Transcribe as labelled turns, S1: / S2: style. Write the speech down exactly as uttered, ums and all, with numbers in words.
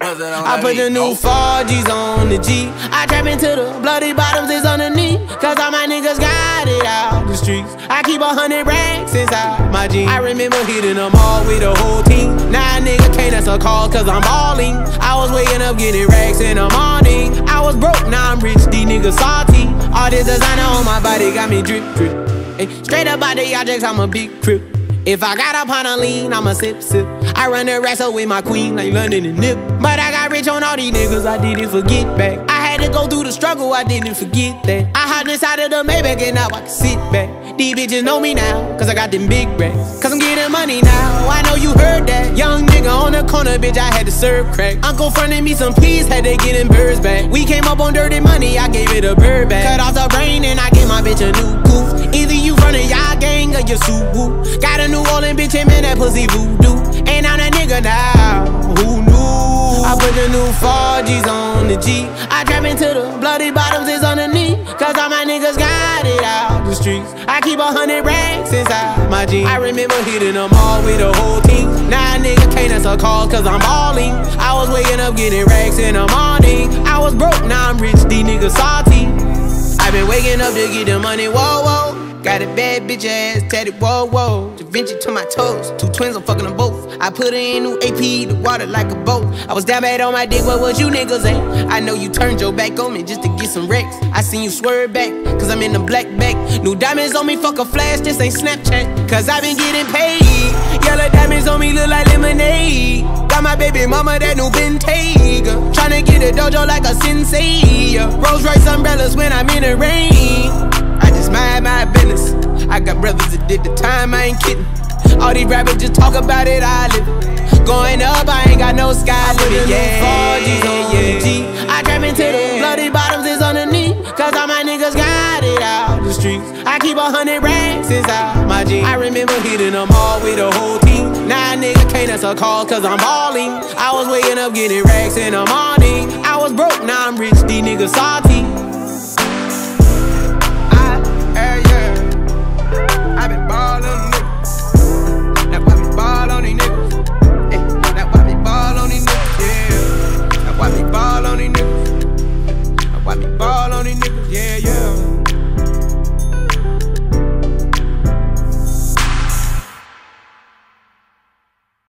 S1: I put the new four G's on the G. I trap into the bloody bottoms is underneath. Cause all my niggas got it out the streets. I keep a hundred racks inside my jeans. I remember hitting them all with the whole team. Now a nigga can't answer calls cause I'm balling. I was waking up getting racks in the morning. I was broke, now I'm rich, these niggas salty. All this designer on my body got me drip drip. Ay, straight up out the objects, I'm a big crip. If I got up on a lean, I'ma sip, sip. I run the wrestle with my queen like London and Nip. But I got rich on all these niggas, I didn't forget back. I had to go through the struggle, I didn't forget that. I hopped inside of the Maybach and now I can sit back. These bitches know me now, cause I got them big racks. Cause I'm getting money now, I know you heard that. Young nigga on the corner, bitch, I had to serve crack. Uncle fronted me some peas, had to get them birds back. We came up on dirty money, I gave it a bird back. Cut off the brain and I gave my bitch a new goof. Either you running y'all gang or you Suwu. Got a New Orleans bitch and man, that pussy voodoo. And I'm that nigga now, who knew? I put the new four G's on the G. I trap into the bloody bottoms is underneath. Cause all my niggas got it out the streets. I keep a hundred racks inside my jeans. I remember hitting them all with the whole team. Now a nigga can't answer calls cause I'm balling. I was waking up getting racks in the morning. I was broke, now I'm rich, these niggas salty. I been waking up to get the money, whoa, whoa. Got a bad bitch ass tatted, whoa, whoa. Da Vinci to my toes, two twins, I'm fucking them both. I put her in new A P, the water like a boat. I was down bad on my dick, what was you niggas at? I know you turned your back on me just to get some wrecks. I seen you swerve back, cause I'm in the black back. New diamonds on me, fuck a flash, this ain't Snapchat. Cause I been getting paid. Yellow diamonds on me look like lemonade. Got my baby mama that new Bentayga. Tryna get a dojo like a sensei. Rolls Royce umbrellas when I'm in the rain. I just mind my business. I got brothers that did the time, I ain't kidding. All these rappers just talk about it, I live it. Going up, I ain't got no sky limit. Yeah, four G's on the G. I trap into the bloody bottoms is underneath. Cause all my niggas got it out the streets. I keep a hundred racks inside my jeans. I remember hitting them all with the whole team. Now a nigga can't answer calls cause I'm balling. I was waking up getting racks in the morning. I was broke, now I'm rich, these niggas salty.